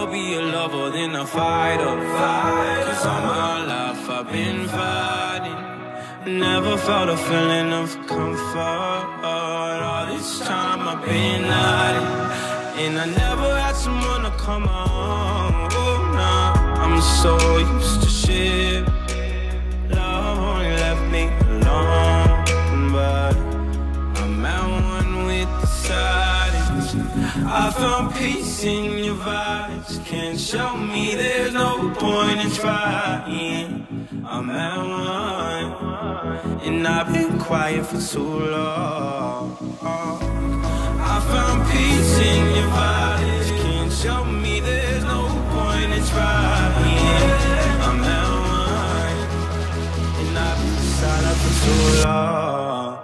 rather be a lover than a fighter. Cause all my life I've been fighting, never felt a feeling of comfort. All this time I've been hiding, and I never had someone to come on. Oh, nah, I'm so used to shit. Love only left me alone, but I'm at one with the silence. I found peace in your vibes. Can't show me there's no point in trying. I'm at one, and I've been quiet for too long. I found peace in your vibes. Can't show me there's no point in trying. I'm at one, and I've been silent for too long.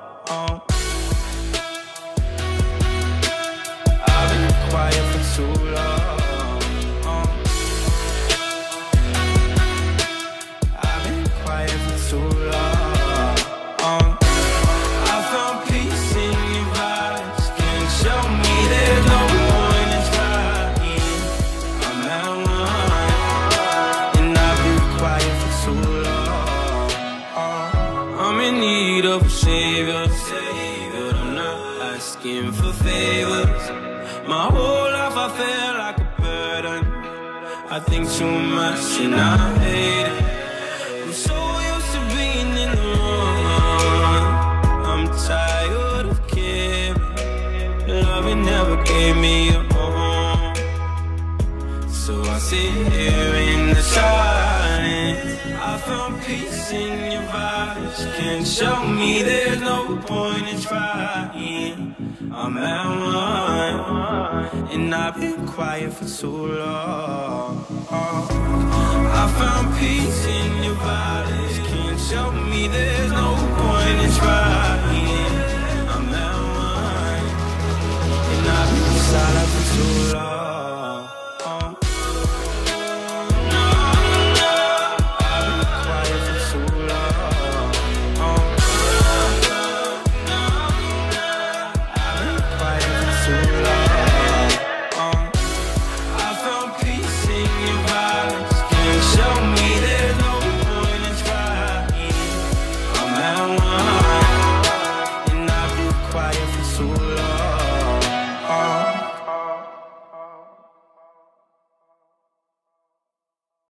I've been quiet for too long. I've been quiet for too long. I found peace in your vibes. Can't show me there's no point in trying. I'm at one, and I've been quiet for too long. I'm in need of a savior, but I'm not asking for favors. My whole life I feel like a burden. I think too much and I hate it. I'm so used to being in the wrong. I'm tired of caring. Love you never gave me a home, so I sit here in the silence. I found peace in your vibes. Can't show me there's no point in trying. I'm at one, and I've been quiet for too long. I found peace in your vibes. Can't show me there's no point in trying. I'm at one, and I've been silent for too long.